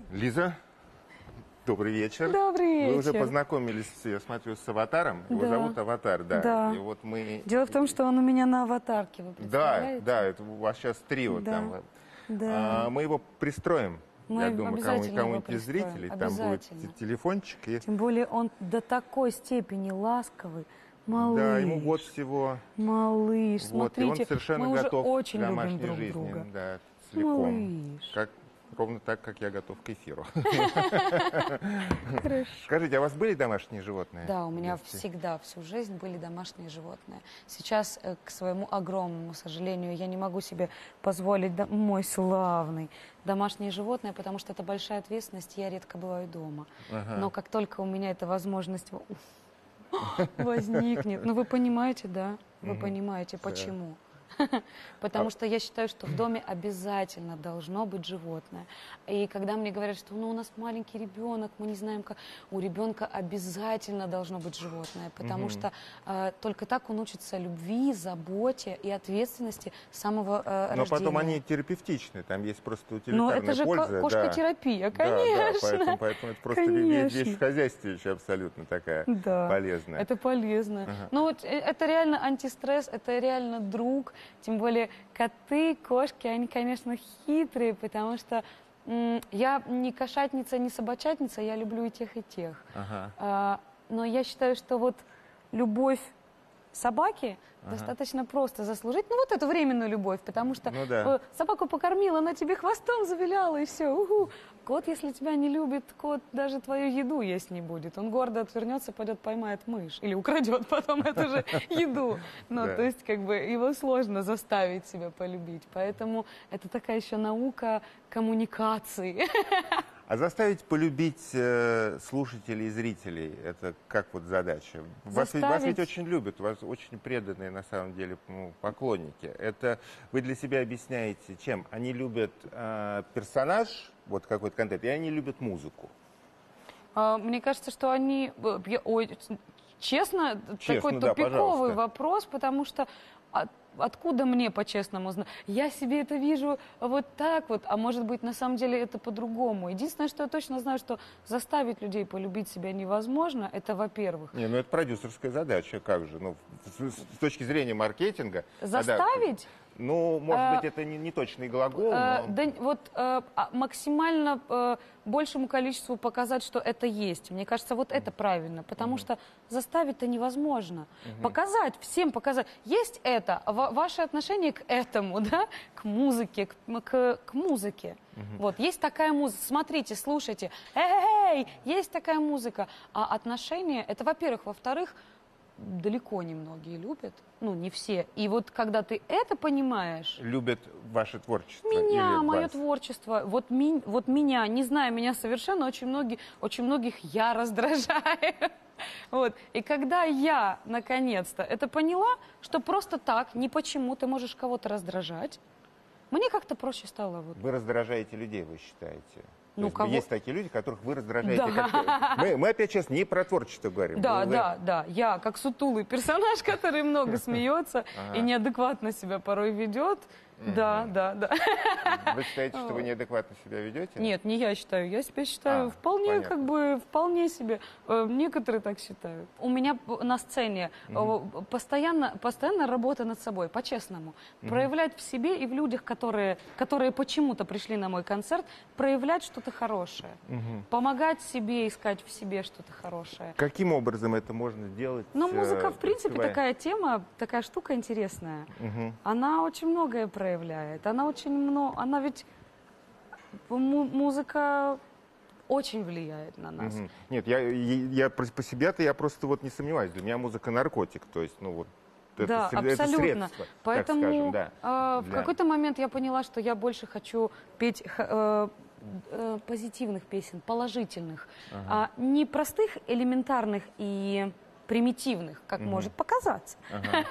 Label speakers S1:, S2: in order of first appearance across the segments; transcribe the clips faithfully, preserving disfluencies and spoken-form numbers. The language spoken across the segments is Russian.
S1: Лиза, добрый вечер.
S2: Добрый вечер.
S1: Вы уже познакомились, я смотрю, с аватаром. Его
S2: Да.
S1: зовут Аватар, да.
S2: Да.
S1: И вот мы...
S2: Дело в том, что он у меня на аватарке, вы
S1: Да,
S2: представляете?
S1: да, это у вас сейчас трио
S2: Да.
S1: там.
S2: Да.
S1: А, мы его пристроим.
S2: Мы
S1: Я думаю,
S2: обязательно
S1: кому-
S2: его
S1: кому-нибудь из
S2: пристроим,
S1: зрителей. Там будет
S2: обязательно.
S1: те- телефончик. И...
S2: Тем более он до такой степени ласковый. Малыш.
S1: Да, ему год всего.
S2: Малыш,
S1: Вот, и
S2: смотрите,
S1: он совершенно
S2: мы уже
S1: готов
S2: очень
S1: к
S2: любим
S1: домашней
S2: друг
S1: жизни.
S2: друга.
S1: Да, целиком.
S2: Малыш.
S1: Как, ровно так, как я готов к эфиру.
S2: Хорошо.
S1: Скажите, а у вас были домашние животные?
S2: Да, у меня
S1: в детстве?
S2: всегда, всю жизнь были домашние животные. Сейчас, э, к своему огромному сожалению, я не могу себе позволить, да, мой славный, домашние животные, потому что это большая ответственность, я редко бываю дома.
S1: Ага.
S2: Но как только у меня эта возможность возникнет, ну вы понимаете, да, вы понимаете, почему. Потому что я считаю, что в доме обязательно должно быть животное. И когда мне говорят, что ну, у нас маленький ребенок, мы не знаем, как... У ребенка обязательно должно быть животное, потому
S1: Мгм.
S2: что э, только так он учится любви, заботе и ответственности с самого э,
S1: Но
S2: рождения.
S1: потом они терапевтичны, там есть просто
S2: Ну,
S1: утилитарная
S2: это же
S1: польза.
S2: ко- кошкотерапия, конечно.
S1: Да, да, поэтому, поэтому это просто ве- вещь,
S2: Конечно.
S1: вещь в хозяйстве еще абсолютно такая
S2: Да,
S1: полезная.
S2: это полезно.
S1: Ага.
S2: Ну, вот, э, это реально антистресс, это реально друг. Тем более коты, кошки, они, конечно, хитрые, потому что м, я не кошатница, не собачатница, я люблю и тех, и тех.
S1: Ага.
S2: А, но я считаю, что вот любовь собаки
S1: Ага.
S2: достаточно просто заслужить. Ну, вот эту временную любовь, потому что
S1: Ну да.
S2: э, собаку покормила, она тебе хвостом завиляла, и все. Уху. Кот, если тебя не любит, кот даже твою еду есть не будет. Он гордо отвернется, пойдет поймает мышь. Или украдет потом эту же еду. Ну,
S1: Да.
S2: то есть, как бы, его сложно заставить себя полюбить. Поэтому это такая еще наука коммуникации.
S1: А заставить полюбить э, слушателей и зрителей, это как вот задача? Вас ведь, вас ведь
S2: Заставить?
S1: очень любят, вас очень преданные на самом деле ну, поклонники. Это вы для себя объясняете чем? Они любят э, персонаж, вот какой-то контент, и они любят музыку.
S2: А, Мне кажется, что они... э, я- ой, честно,
S1: Честно,
S2: такой
S1: да,
S2: тупиковый
S1: пожалуйста.
S2: вопрос, потому что от- откуда мне по-честному знать? Я себе это вижу вот так вот, а может быть, на самом деле это по-другому. Единственное, что я точно знаю, что заставить людей полюбить себя невозможно, это во-первых.
S1: Не, ну это продюсерская задача, как же? Ну, с, с точки зрения маркетинга. когда-
S2: Заставить?
S1: ну, может
S2: А,
S1: быть, это не, не точный глагол,
S2: Э,
S1: но...
S2: да, вот э, а, максимально э, большему количеству показать, что это есть. Мне кажется, вот это правильно, потому что заставить-то невозможно. Показать, всем показать. Есть это, ва- ваше отношение к этому, да, к музыке, к, м- к, к музыке. Вот, есть такая музыка, смотрите, слушайте, эй, есть такая музыка. А отношения, это, во-первых, во-вторых, далеко не многие любят, ну, не все. И вот когда ты это понимаешь...
S1: Любят ваше творчество?
S2: Меня,
S1: или
S2: мое
S1: вас?
S2: творчество, вот, ми, вот меня, не знаю, меня совершенно очень, многие, очень многих я раздражаю. Вот. И когда я, наконец-то, это поняла, что просто так, не почему ты можешь кого-то раздражать, мне как-то проще стало. Вот.
S1: Вы раздражаете людей, вы считаете? То
S2: Ну,
S1: есть
S2: кого-
S1: Есть такие люди, которых вы раздражаете.
S2: Да.
S1: как- Мы, мы опять сейчас не про творчество говорим.
S2: Да,
S1: Вы-
S2: да, да. Я как сутулый персонаж, который много смеется и неадекватно себя порой ведет. Да, да, да.
S1: Вы считаете, что вы неадекватно себя ведете?
S2: Нет, не я считаю. Я себя считаю
S1: А,
S2: вполне,
S1: понятно.
S2: как бы, вполне себе. Э, Некоторые так считают. У меня п- на сцене э, постоянно, постоянно работа над собой, по-честному. Проявлять в себе и в людях, которые, которые почему-то пришли на мой концерт, проявлять что-то хорошее. Помогать себе, искать в себе что-то хорошее.
S1: Каким образом это можно делать?
S2: Но
S1: э,
S2: музыка, в принципе,
S1: танцевая?
S2: такая тема, такая штука интересная. Она очень многое проявляет. Она очень много, она ведь му- музыка очень влияет на нас.
S1: Мгм. Нет, я, я, я про- по себе-то я просто вот не сомневаюсь. Для меня музыка наркотик, то есть, ну вот, это,
S2: Да,
S1: сред- это
S2: абсолютно.
S1: средство,
S2: Поэтому
S1: так скажем, да.
S2: э, в
S1: для-
S2: какой-то момент я поняла, что я больше хочу петь х- э, э, позитивных песен, положительных, а не простых, элементарных и примитивных, как может показаться,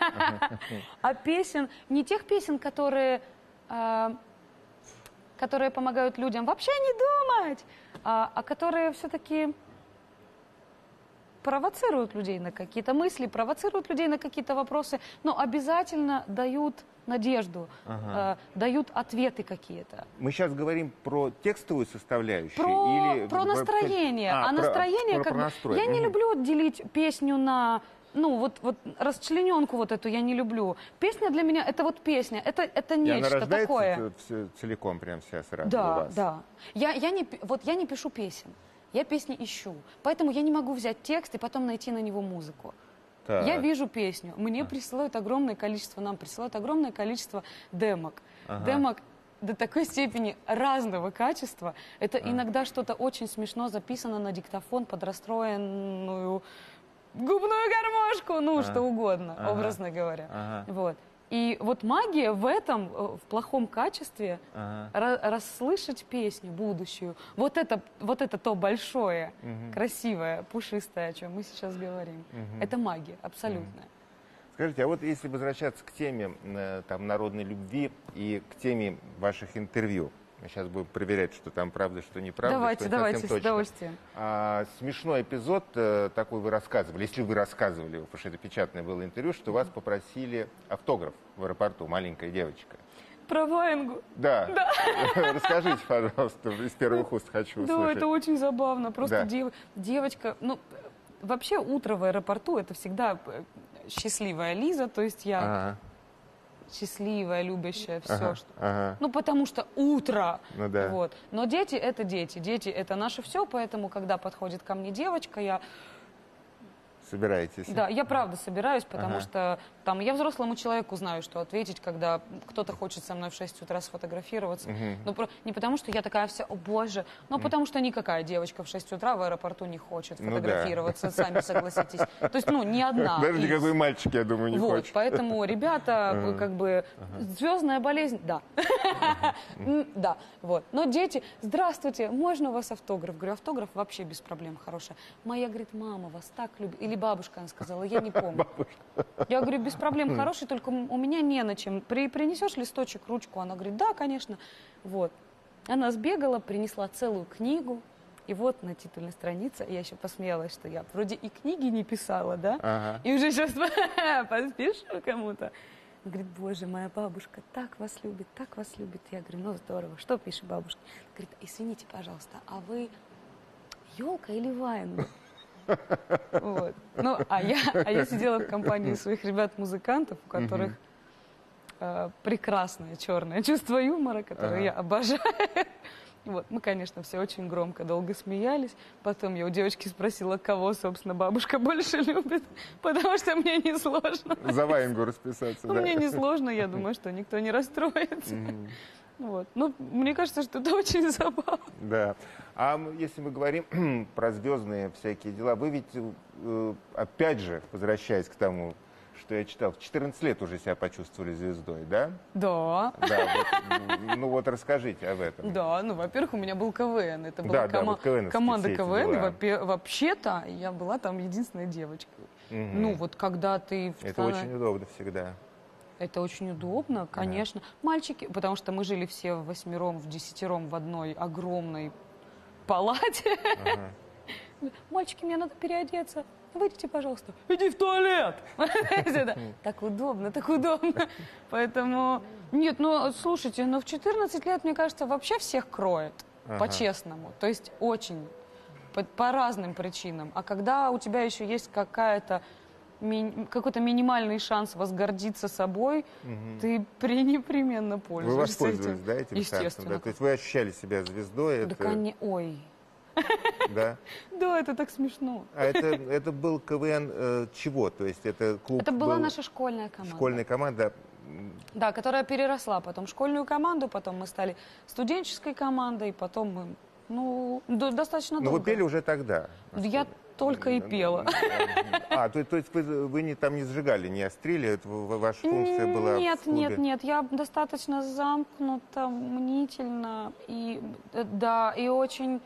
S2: а песен, не тех песен, которые, э, которые помогают людям вообще не думать, а, а которые все-таки провоцируют людей на какие-то мысли, провоцируют людей на какие-то вопросы, но обязательно дают надежду,
S1: Ага.
S2: э, дают ответы какие-то.
S1: Мы сейчас говорим про текстовую составляющую
S2: Про,
S1: или
S2: про настроение.
S1: А,
S2: А,
S1: про-
S2: настроение,
S1: про-
S2: как
S1: про
S2: бы,
S1: настрой.
S2: я не
S1: Мгм.
S2: люблю делить песню на, ну, вот, вот расчлененку вот эту я не люблю. Песня для меня это вот песня, это, это
S1: И она
S2: нечто
S1: рождается
S2: такое.
S1: ц- все целиком прям вся сразу у
S2: Да,
S1: вас?
S2: да. Я, я не, пи- вот я не пишу песен, я песни ищу. Поэтому я не могу взять текст и потом найти на него музыку.
S1: Так.
S2: Я вижу песню, мне присылают огромное количество, нам присылают огромное количество демок.
S1: Ага.
S2: Демок до такой степени разного качества. Это иногда что-то очень смешно записано на диктофон под расстроенную губную гармошку, ну,
S1: Ага.
S2: что угодно,
S1: Ага.
S2: образно говоря.
S1: Ага.
S2: Вот. И вот магия в этом, э, в плохом качестве,
S1: Ага.
S2: ра- расслышать песню будущую. Вот это, вот это то большое,
S1: Мгм.
S2: красивое, пушистое, о чем мы сейчас говорим.
S1: Мгм.
S2: Это магия абсолютная.
S1: Скажите, а вот если возвращаться к теме э, там, народной любви и к теме ваших интервью, мы сейчас будем проверять, что там правда, что неправда.
S2: Давайте,
S1: что не
S2: давайте,
S1: совсем
S2: с
S1: точно.
S2: удовольствием.
S1: А, смешной эпизод э, такой вы рассказывали, если вы рассказывали, потому что это печатное было интервью, что вас попросили автограф в аэропорту, маленькая девочка.
S2: Про Ваенгу.
S1: Да. Расскажите, пожалуйста, из первых уст хочу
S2: Да,
S1: услышать.
S2: это очень забавно. Просто
S1: Да.
S2: дев- девочка, ну, вообще утро в аэропорту это всегда э, счастливая Лиза, то есть я
S1: Ага,
S2: счастливая, любящая, все,
S1: ага,
S2: что.
S1: ага.
S2: Ну, потому что утро.
S1: Ну да.
S2: Вот. Но дети это дети. Дети это наше все, поэтому, когда подходит ко мне девочка, я,
S1: Собираетесь?
S2: да, я правда собираюсь, потому
S1: Ага.
S2: что там я взрослому человеку знаю, что ответить, когда кто-то хочет со мной в шесть утра сфотографироваться.
S1: Мгм.
S2: Ну, про- не потому что я такая вся, о боже, но потому что никакая девочка в шесть утра в аэропорту не хочет
S1: Ну да.
S2: фотографироваться, сами согласитесь. То есть, ну, ни одна.
S1: Даже
S2: из.
S1: никакой мальчик, я думаю, не
S2: Вот,
S1: хочет.
S2: поэтому, ребята, как бы, звездная болезнь, да. М, Да, вот. Но дети, здравствуйте, можно у вас автограф? Говорю, автограф вообще без проблем, хорошая. Моя, говорит, мама вас так любит. Или бабушка, она сказала, я не помню. Я говорю, без проблем, хороший, только м- у меня не на чем. При, принесешь листочек, ручку? Она говорит, да, конечно. Вот. Она сбегала, принесла целую книгу. И вот на титульной странице, я еще посмеялась, что я вроде и книги не писала, да?
S1: Ага.
S2: И уже сейчас подпишу кому-то. Она говорит, боже, моя бабушка так вас любит, так вас любит. Я говорю, ну здорово, что пишет бабушка? Говорит, извините, пожалуйста, а вы елка или Ваенга? Вот. Ну, а я, а я сидела в компании своих ребят-музыкантов, у которых э, прекрасное черное чувство юмора, которое
S1: Ага.
S2: я обожаю. Вот. Мы, конечно, все очень громко, долго смеялись. Потом я у девочки спросила, кого, собственно, бабушка больше любит, потому что мне не сложно.
S1: За Ваенгу расписаться,
S2: Ну,
S1: да?
S2: мне не сложно, я думаю, что никто не расстроится.
S1: Мгм.
S2: Вот. Ну, мне кажется, что это очень забавно.
S1: Да. А м- если мы говорим про звездные всякие дела, вы ведь, э, опять же, возвращаясь к тому, что я читал, в четырнадцать лет уже себя почувствовали звездой, да?
S2: Да.
S1: Да, вот, м, ну вот расскажите об этом.
S2: Да, ну, во-первых, у меня был КВН. Это была
S1: Да, да,
S2: кома-
S1: вот КВНовские
S2: команда
S1: все эти
S2: КВН.
S1: дела.
S2: Вопе- Вообще-то я была там единственной девочкой.
S1: Мгм.
S2: Ну, вот когда ты... в
S1: Это
S2: тона-
S1: очень удобно всегда.
S2: Это очень удобно, конечно. Мальчики, потому что мы жили все в восьмером, в десятером в одной огромной палате.
S1: Ага.
S2: Мальчики, мне надо переодеться. Выйдите, пожалуйста. Иди в туалет. Так удобно, так удобно. Поэтому, нет, ну, слушайте, ну, в четырнадцать лет, мне кажется, вообще всех кроет,
S1: Ага.
S2: по-честному. То есть очень, по, по разным причинам. А когда у тебя еще есть какая-то ми- какой-то минимальный шанс возгордиться собой, ты пренепременно
S1: Вы
S2: пользуешься
S1: воспользовались,
S2: этим.
S1: да, этим шансом?
S2: Естественно.
S1: Да? То есть вы ощущали себя звездой?
S2: Да,
S1: это-
S2: коне- Ой,
S1: да?
S2: да, это так смешно.
S1: А это, это был КВН э, чего? То есть это клуб
S2: Это была
S1: был,
S2: наша школьная команда.
S1: школьная команда.
S2: Да, которая переросла потом в школьную команду, потом мы стали студенческой командой, потом мы, ну, до- достаточно
S1: Но
S2: долго.
S1: вы пели уже тогда?
S2: Я только и пела.
S1: А, то, то есть вы, вы не, там не сжигали, не острили, это в- ваша функция была
S2: Нет,
S1: в клубе?
S2: нет, нет, я достаточно замкнута, мнительна, и, э, да, и очень...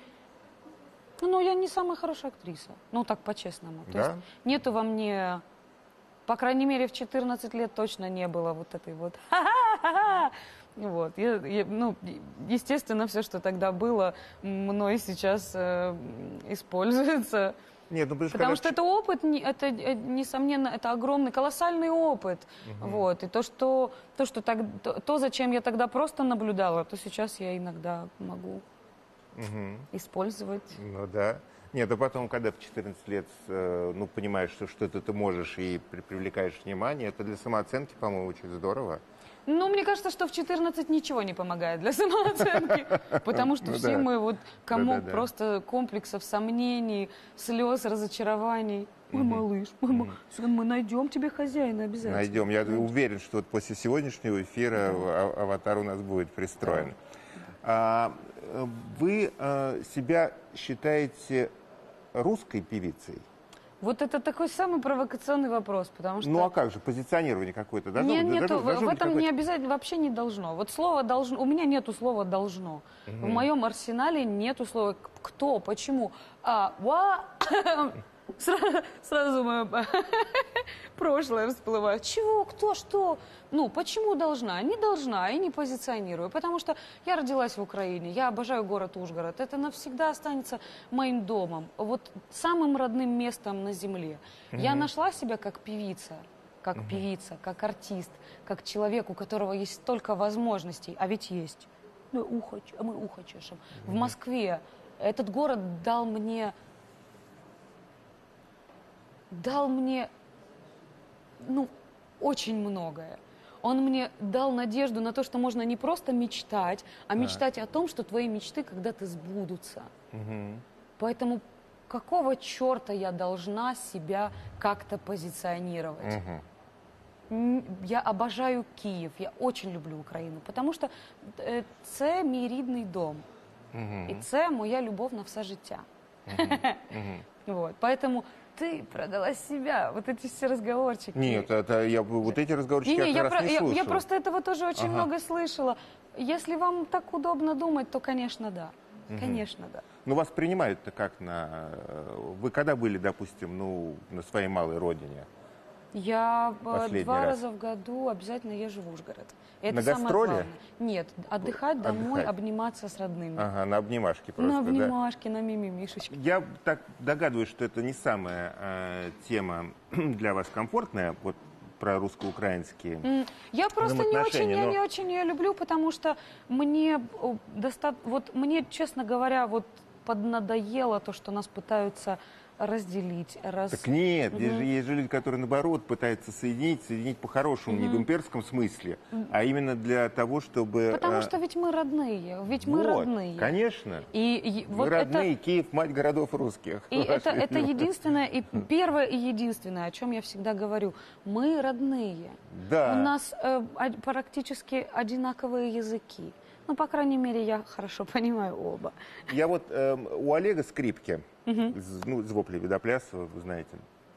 S2: Ну, я не самая хорошая актриса, ну, так по-честному. То
S1: Да?
S2: есть нету во мне, по крайней мере, в четырнадцать лет точно не было вот этой вот ха-ха-ха-ха. Вот, я, я, ну, естественно, все, что тогда было, мной сейчас э, используется
S1: Нет, ну,
S2: Потому
S1: когда...
S2: что это опыт, не- это, э, несомненно, это огромный, колоссальный опыт.
S1: Мгм.
S2: Вот. И то, что, то, что так, то, то, зачем я тогда просто наблюдала, то сейчас я иногда могу
S1: Мгм.
S2: использовать.
S1: Ну да. Нет, а потом, когда в четырнадцать лет, э, ну, понимаешь, что что-то ты можешь и при- привлекаешь внимание, это для самооценки, по-моему, очень здорово.
S2: Ну, мне кажется, что в четырнадцать ничего не помогает для самооценки. Потому что
S1: Ну
S2: все
S1: да.
S2: мы вот комок
S1: Да-да-да.
S2: просто комплексов, сомнений, слез, разочарований. Ой,
S1: Мгм.
S2: малыш, мы, мы- мы найдем тебе хозяина обязательно.
S1: Найдем. Я уверен, что вот после сегодняшнего эфира а- аватар у нас будет пристроен. А, э, вы э, себя считаете русской певицей?
S2: Вот это такой самый провокационный вопрос, потому что...
S1: Ну а как же, позиционирование какое-то должно
S2: Не,
S1: быть?
S2: нету,
S1: Должно-
S2: в-
S1: должно
S2: в
S1: быть
S2: этом не
S1: какое-то-
S2: обязательно, вообще не должно. Вот слово должно, у меня нету слова должно. В моем арсенале нету слова к- кто, почему. А, ва, сразу, сразу мое прошлое всплывает. Чего, кто, что? Ну, почему должна? Не должна и не позиционирую. Потому что я родилась в Украине, я обожаю город Ужгород. Это навсегда останется моим домом, вот самым родным местом на земле. Я нашла себя как певица. Как певица, как артист, как человек, у которого есть столько возможностей, а ведь есть. Ну, ухо, ч- мы ухо чешем. В Москве этот город дал мне, дал мне, ну, очень многое. Он мне дал надежду на то, что можно не просто мечтать, а мечтать о том, что твои мечты когда-то сбудутся.
S1: Мгм.
S2: Поэтому какого черта я должна себя как-то позиционировать?
S1: Мгм.
S2: М, Я обожаю Київ, я очень люблю Україну, тому що е, це мій рідний дом.
S1: Мгм.
S2: І це моя любов на все життя.
S1: Мгм.
S2: Вот. Поэтому ты продала себя, вот эти все разговорчики.
S1: Нет, это я вот эти разговорчики
S2: Не-не,
S1: я
S2: я,
S1: как раз
S2: про-
S1: не
S2: я-
S1: слушал.
S2: я просто этого тоже очень
S1: Ага.
S2: много слышала. Если вам так удобно думать, то, конечно, да. Конечно, да.
S1: Ну, вас принимают-то как на... э, Вы когда были, допустим, ну, на своей малой родине?
S2: Я э,
S1: Последний
S2: два
S1: раз.
S2: раза в году обязательно езжу в Ужгород. И это
S1: На
S2: самое
S1: гастроли?
S2: главное. Нет, отдыхать домой,
S1: Отдыхать.
S2: обниматься с родными.
S1: Ага, на обнимашке просто,
S2: На
S1: да?
S2: обнимашки, на мимимишечки.
S1: Я так догадываюсь, что это не самая э, тема для вас комфортная, вот про русско-украинские.
S2: М, Я просто не очень,
S1: Взаимоотношения,
S2: я
S1: но-
S2: не очень ее люблю, потому что мне о, доста... вот мне, честно говоря, вот поднадоело то, что нас пытаются разделить, раз...
S1: Так нет, есть, же, есть же люди, которые наоборот пытаются соединить, соединить по-хорошему, не в имперском смысле, а именно для того, чтобы...
S2: Потому
S1: э,
S2: что ведь мы родные, ведь мы
S1: вот,
S2: родные.
S1: конечно.
S2: И, и
S1: Вы
S2: вот
S1: родные,
S2: это...
S1: Киев, мать городов русских.
S2: И это,
S1: Ваши
S2: это
S1: люди.
S2: единственное, и первое и единственное, о чем я всегда говорю. Мы родные.
S1: Да.
S2: У нас э, од- практически одинаковые языки. Ну, по крайней мере, я хорошо понимаю оба.
S1: Я вот эм, у Олега Скрипки, из, ну, из вопли Видоплясова, вы знаете,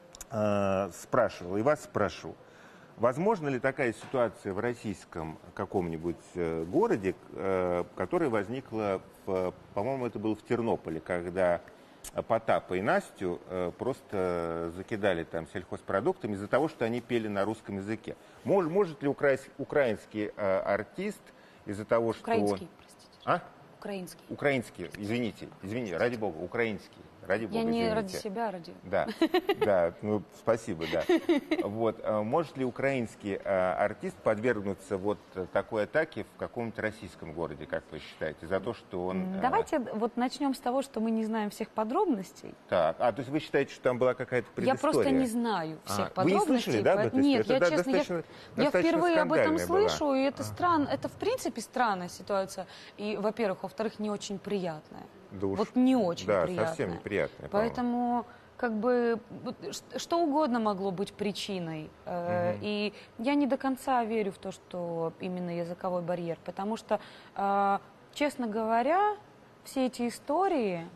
S1: э, спрашивал, и вас спрошу, возможно ли такая ситуация в российском каком-нибудь э, городе, э, которая возникла, в, по-моему, это было в Тернополе, когда Потапа и Настю э, просто закидали там сельхозпродуктами из-за того, что они пели на русском языке. Мож, может ли украинский, украинский э, артист из-за того, что...
S2: Украинский, простите.
S1: А?
S2: Украинский.
S1: Украинский, извините, извините, ради бога, украинский, ради бога,
S2: Я не
S1: извините.
S2: ради себя, а ради...
S1: Да, да, ну, спасибо, да. Вот, а может ли украинский а, артист подвергнуться вот такой атаке в каком-нибудь российском городе, как вы считаете, за то, что он... а,
S2: Давайте вот начнем с того, что мы не знаем всех подробностей.
S1: Так, а, то есть вы считаете, что там была какая-то
S2: Я
S1: предыстория?
S2: просто не знаю всех
S1: А, вы не
S2: подробностей.
S1: слышали, да, об
S2: поэт-
S1: этой
S2: Нет,
S1: истории?
S2: я
S1: Это
S2: честно, я,
S1: достаточно-
S2: я
S1: достаточно
S2: впервые об этом
S1: скандальная была.
S2: слышу, и это странно, это в принципе странная ситуация. И, во-первых, во-вторых, не очень приятная.
S1: Да уж,
S2: Вот не очень
S1: да,
S2: приятная.
S1: совсем неприятная, по-моему.
S2: Поэтому как бы вот ш- что угодно могло быть причиной. Э, И я не до конца верю в то, что именно языковой барьер, потому что, э, честно говоря, все эти истории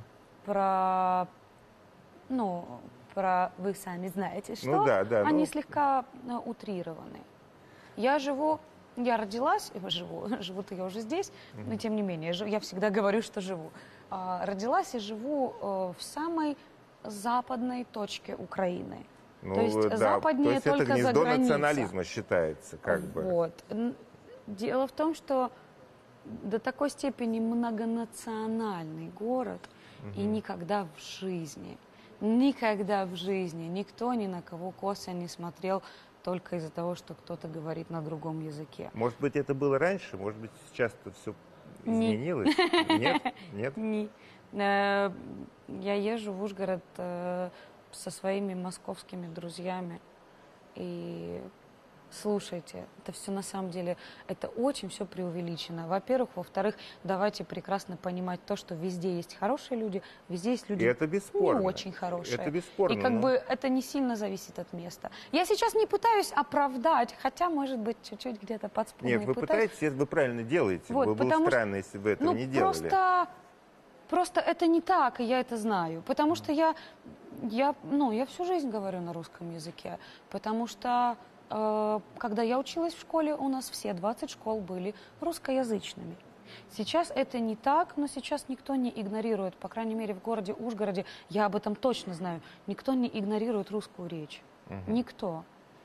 S2: про, ну, про вы сами знаете что,
S1: Ну да, да,
S2: они
S1: ну.
S2: слегка э, утрированы. Я живу, я родилась, э, живу, живу-то я уже здесь, но тем не менее, жи- я всегда говорю, что живу. А, Родилась и живу э, в самой западной точке Украины.
S1: Ну,
S2: то есть
S1: да,
S2: западнее
S1: то есть
S2: только
S1: это
S2: за
S1: гнездо
S2: границей.
S1: национализма считается, как бы.
S2: Вот. Н- Дело в том, что до такой степени многонациональный город, и никогда в жизни Никогда в жизни никто ни на кого косо не смотрел только из-за того, что кто-то говорит на другом языке.
S1: Может быть, это было раньше, может быть, сейчас-то все
S2: Не.
S1: изменилось? Нет? Нет?
S2: Не. Э, Я езжу в Ужгород э, со своими московскими друзьями. И слушайте, это все на самом деле, это очень все преувеличено. Во-первых. Во-вторых, давайте прекрасно понимать то, что везде есть хорошие люди, везде есть люди
S1: И это бесспорно.
S2: не очень хорошие.
S1: Это бесспорно.
S2: И как
S1: но-
S2: бы это не сильно зависит от места. Я сейчас не пытаюсь оправдать, хотя, может быть, чуть-чуть где-то подспудно
S1: Нет,
S2: и
S1: вы
S2: пытаюсь.
S1: пытаетесь, это вы правильно делаете.
S2: Вот,
S1: Было бы
S2: потому что-
S1: странно, если бы этого
S2: Ну,
S1: не делали.
S2: просто, просто это не так, и я это знаю. Потому что я, я, ну, я всю жизнь говорю на русском языке. Потому что, э, когда я училась в школе, у нас все двадцать школ были русскоязычными. Сейчас это не так, но сейчас никто не игнорирует, по крайней мере, в городе Ужгороде, я об этом точно знаю, никто не игнорирует русскую речь. Никто.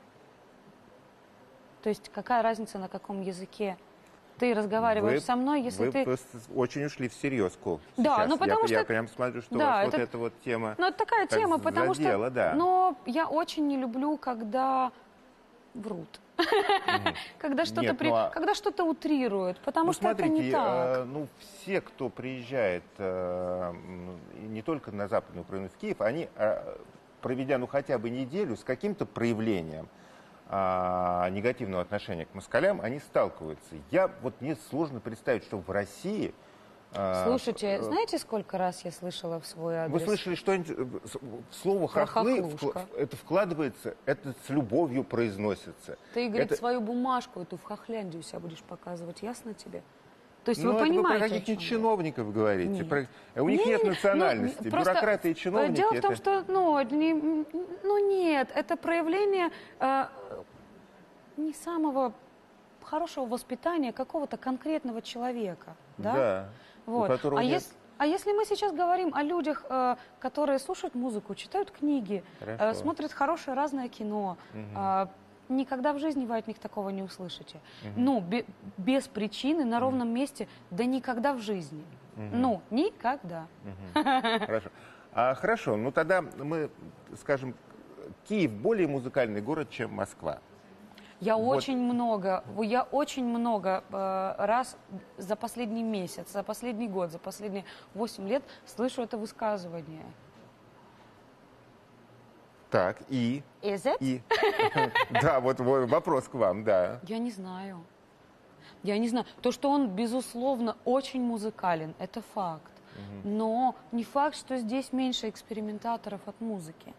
S2: То есть какая разница, на каком языке ты разговариваешь
S1: Вы-
S2: со мной, если
S1: вы
S2: ты...
S1: просто очень ушли всерьез, Кол,
S2: Да,
S1: сейчас.
S2: ну, потому
S1: я,
S2: что-
S1: Я прям смотрю, что
S2: Да,
S1: вас вот
S2: это-
S1: эта вот тема...
S2: Ну, это такая
S1: так
S2: тема, потому
S1: задела,
S2: что...
S1: да.
S2: Но я очень не люблю, когда врут. Когда что-то
S1: Нет,
S2: при-
S1: ну, а-
S2: когда что-то утрируют, потому
S1: Ну,
S2: что это
S1: смотрите,
S2: не так.
S1: э, ну, все, кто приезжает э, м, и не только на Западную Украину, в Киев, они, э, проведя ну хотя бы неделю с каким-то проявлением э, негативного отношения к москалям, они сталкиваются. Я вот мне сложно представить, что в России... э,
S2: Слушайте,
S1: э,
S2: знаете, сколько раз я слышала в свой адрес?
S1: Вы слышали что-нибудь, э, с- в слово
S2: Про
S1: хохлы,
S2: хохлушка.
S1: вкла- это вкладывается, это с любовью произносится.
S2: Ты, говорит,
S1: Это-
S2: свою бумажку эту в хохляндию себя будешь показывать, ясно тебе? То есть
S1: Ну,
S2: вы
S1: это вы
S2: понимаете,
S1: про
S2: о
S1: каких-нибудь
S2: чем я?
S1: чиновников говорите.
S2: Нет.
S1: Про- У них
S2: Не,
S1: нет
S2: не, не,
S1: национальности.
S2: ну, просто,
S1: Бюрократы и
S2: э,
S1: чиновники.
S2: Дело в том,
S1: это-
S2: что, ну, не, ну нет, это проявление э, не самого хорошего воспитания какого-то конкретного человека, да?
S1: Да. у
S2: Вот.
S1: которого
S2: А,
S1: нет-
S2: ес- а если мы сейчас говорим о людях, э, которые слушают музыку, читают книги, э,
S1: Хорошо.
S2: смотрят хорошее разное кино, э, никогда в жизни вы от них такого не услышите. Ну, бе- без причины, на ровном месте, да никогда в жизни. Ну, никогда.
S1: Хорошо. А, хорошо, ну тогда мы скажем, Киев более музыкальный город, чем Москва.
S2: Я
S1: Вот.
S2: очень много, я очень много э, раз за последний месяц, за последний год, за последние восемь лет слышу это высказывание.
S1: Так, и...
S2: Is it?
S1: и... Да, вот во- вопрос к вам, да.
S2: Я не знаю. Я не знаю. То, что он, безусловно, очень музыкален, это факт. Но не факт, что здесь меньше экспериментаторов от музыки.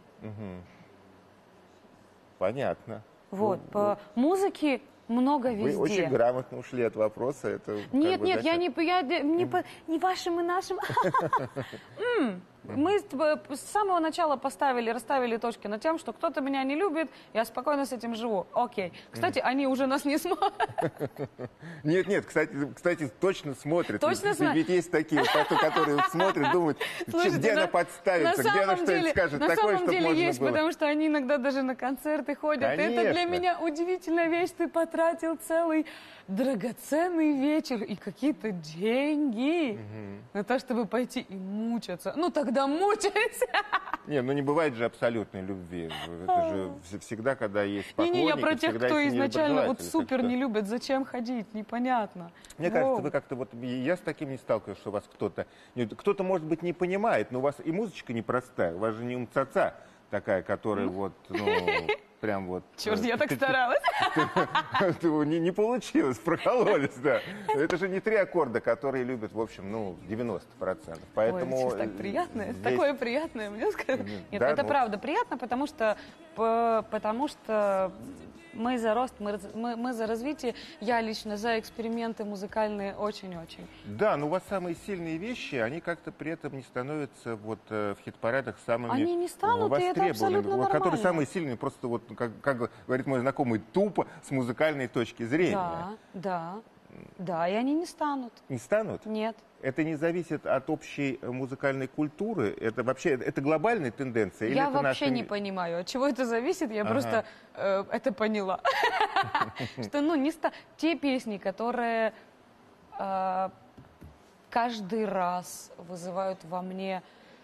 S1: Понятно.
S2: Вот.
S1: Ну,
S2: По музыке много
S1: Вы
S2: везде.
S1: очень грамотно ушли от вопроса. Это как
S2: Нет,
S1: бы,
S2: нет,
S1: да,
S2: я не, я де- не, по- не вашим и нашим. М, Мы с тобой с самого начала поставили, расставили точки на тем, что кто-то меня не любит, я спокойно с этим живу. Окей. Кстати, они уже нас не смотрят.
S1: Нет, нет, кстати, кстати, точно смотрят.
S2: Точно
S1: ведь,
S2: смо-
S1: ведь есть такие, вот, которые смотрят, думают,
S2: Слушайте,
S1: где
S2: на-
S1: она подставится,
S2: на
S1: где она
S2: самом
S1: что-нибудь
S2: деле-
S1: скажет
S2: на
S1: такое,
S2: самом
S1: чтобы
S2: деле
S1: можно
S2: есть,
S1: было.
S2: потому что они иногда даже на концерты ходят. И это для
S1: Конечно.
S2: меня удивительная вещь. Ты потратил целый драгоценный вечер и какие-то деньги на то, чтобы пойти и мучаться. Ну тогда мучайся.
S1: Не, ну не бывает же абсолютной любви. Это же вс- всегда, когда есть поклонники,
S2: Не-не, я про тех,
S1: всегда
S2: кто
S1: есть
S2: изначально вот
S1: недоброжелатели. Так
S2: супер
S1: что-
S2: не любит. Зачем ходить? Непонятно.
S1: Мне
S2: Воу.
S1: кажется, вы как-то вот, и я с таким не сталкиваюсь, что вас кто-то, не- кто-то, может быть, не понимает, но у вас и музычка непростая, у вас же не умцаца такая, которая вот, ну, прям вот...
S2: Черт,
S1: э,
S2: я так
S1: ты-
S2: старалась.
S1: ты- Не не получилось, прокололись, да. Это же не три аккорда, которые любят, в общем, ну, девяносто процентов. Поэтому
S2: Ой, это так приятно, это
S1: здесь-
S2: такое приятное, мне сказать. Нет,
S1: Да,
S2: это
S1: ну.
S2: правда приятно, потому что, п- потому что мы за рост, мы, раз- мы, мы за развитие, я лично за эксперименты музыкальные очень-очень.
S1: Да, но у вас самые сильные вещи, они как-то при этом не становятся вот э, в хит-парадах самыми
S2: Они не станут, и это
S1: востребованными.
S2: абсолютно
S1: Вот, которые
S2: нормально.
S1: самые сильные, просто вот, как, как говорит мой знакомый, тупо с музыкальной точки зрения.
S2: Да, да, да, и они не станут.
S1: Не станут?
S2: Нет.
S1: Это не зависит от общей э, музыкальной культуры? Это вообще, это глобальная тенденция? Или
S2: Я
S1: это
S2: вообще
S1: наша-
S2: не понимаю, от чего это зависит, я
S1: Ага.
S2: просто э, это поняла. Что, ну, не ста... Те песни, которые э, каждый раз вызывают во мне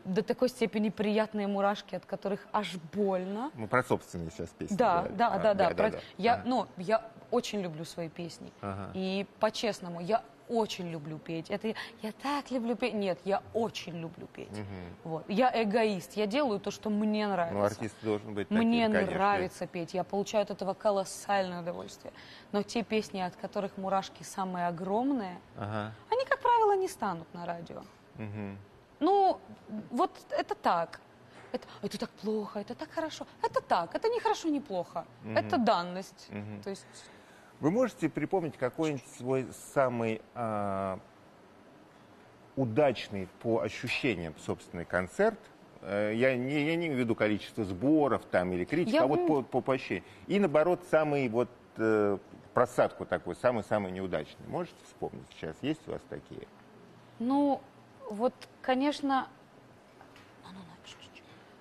S2: до такой степени приятные мурашки, от которых аж больно.
S1: Мы про собственные сейчас песни.
S2: Да,
S1: говорим.
S2: да,
S1: А,
S2: да, да.
S1: да,
S2: Про-
S1: да.
S2: Я,
S1: Ага.
S2: ну, я очень люблю свои песни.
S1: Ага.
S2: И по-честному, я очень люблю петь. Это я, я так люблю петь. Нет, я очень люблю петь. Вот. Я эгоист. Я делаю то, что мне нравится.
S1: Ну, артист должен быть таким,
S2: Мне
S1: конечно.
S2: нравится петь. Я получаю от этого колоссальное удовольствие. Но те песни, от которых мурашки самые огромные,
S1: Ага.
S2: они, как правило, не станут на радио.
S1: Мгм.
S2: Ну, вот это так. Это, это так плохо, это так хорошо. Это так, это не хорошо, не плохо. Это данность.
S1: Мгм.
S2: То есть,
S1: Вы можете припомнить какой-нибудь свой самый а, удачный по ощущениям собственный концерт? Э, Я не, я не имею в виду количество сборов там или критики,
S2: Я
S1: а вот
S2: м-
S1: по, по, по ощущениям. И наоборот, самый вот э, просадку такой, самый-самый неудачный. Можете вспомнить сейчас? Есть у вас такие?
S2: ну, вот, конечно... Ну, ну, ну, чуть-чуть.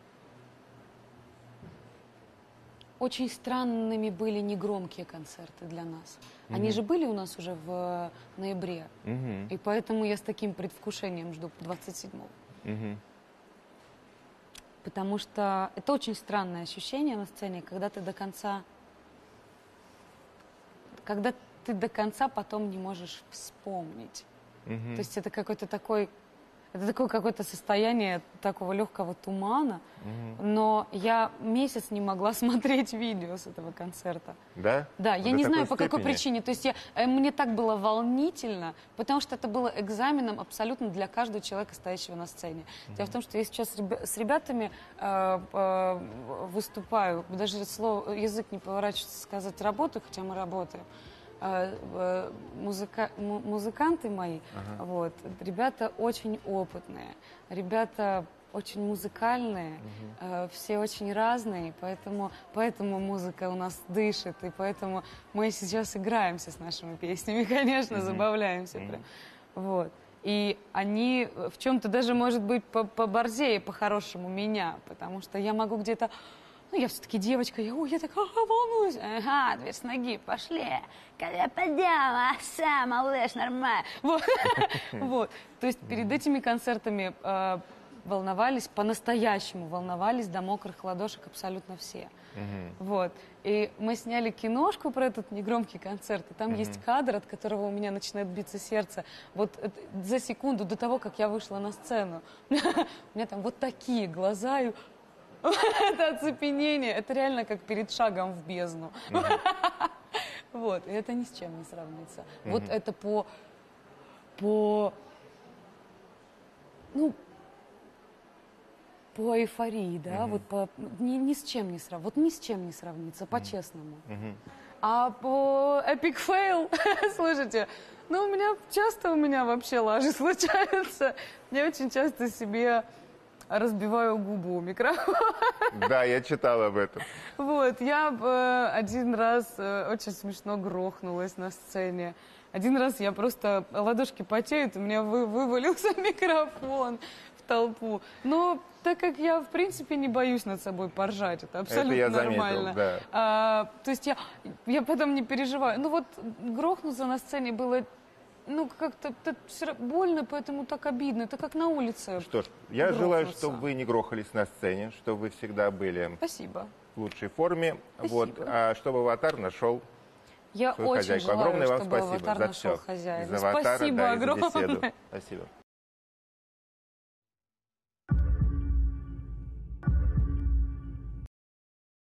S2: Очень странными были негромкие концерты для нас. Они же были у нас уже в ноябре.
S1: Мгм.
S2: И поэтому я с таким предвкушением жду двадцать седьмого.
S1: Мгм.
S2: Потому что это очень странное ощущение на сцене, когда ты до конца, когда ты до конца потом не можешь вспомнить.
S1: Мгм.
S2: То есть это какой-то такой, это такое какое-то состояние такого легкого тумана. Но я месяц не могла смотреть видео с этого концерта.
S1: Да?
S2: Да,
S1: Вот
S2: я
S1: до
S2: не
S1: такой
S2: знаю, по какой
S1: степени?
S2: причине. То есть я, э, мне так было волнительно, потому что это было экзаменом абсолютно для каждого человека, стоящего на сцене. Дело в том, что я сейчас с ребя- с ребятами э, э, выступаю, даже слово, язык не поворачивается сказать «работаю», хотя мы работаем. Э, э, музыка- му- музыканты мои, вот, ребята очень опытные, ребята очень музыкальные, э, все очень разные, поэтому, поэтому музыка у нас дышит, и поэтому мы сейчас играемся с нашими песнями, конечно, забавляемся прям. Вот. И они в чем-то даже, может быть, по- поборзее, по-хорошему меня, потому что я могу где-то... Ну, я все-таки девочка, я, ой, я так ага, волнуюсь. Ага, дверь с ноги, пошли. Когда пойдем, а сам, малыш, нормально. Вот. Вот. То есть перед этими концертами э, волновались, по-настоящему волновались до мокрых ладошек абсолютно все. Вот. И мы сняли киношку про этот негромкий концерт, и там есть кадр, от которого у меня начинает биться сердце. Вот это за секунду до того, как я вышла на сцену. У меня там вот такие глаза, и это оцепенение. Это реально как перед шагом в бездну. Вот. И это ни с чем не сравнится. Вот это по... по... ну, по эйфории, да, вот по... Ни, ни с чем не сравнится. Вот ни с чем не сравнится, по-честному. А по эпик фейл, слушайте, ну, у меня часто у меня вообще лажи случаются. Я очень часто себе разбиваю губу у микрофона.
S1: Да, я читал об этом.
S2: Вот, я э, один раз э, очень смешно грохнулась на сцене. Один раз я просто, ладошки потеют, у меня вы, вывалился микрофон в толпу. Но так как я, в принципе, не боюсь над собой поржать, это абсолютно
S1: я заметил,
S2: нормально.
S1: да.
S2: А, то есть я, я потом не переживаю. Ну вот грохнуться на сцене было... Ну, как-то все больно, поэтому так обидно. Это как на улице.
S1: Что ж, я желаю,
S2: грохнуться.
S1: чтобы вы не грохались на сцене, чтобы вы всегда были
S2: Спасибо.
S1: в лучшей форме. Вот,
S2: Спасибо.
S1: а чтобы аватар нашел
S2: Я
S1: свою
S2: очень
S1: хозяйку.
S2: желаю,
S1: Огромное вам
S2: чтобы
S1: спасибо
S2: аватар
S1: за
S2: нашел
S1: все.
S2: хозяина.
S1: За аватара,
S2: Спасибо
S1: да, и за
S2: огромное.
S1: беседу. Спасибо.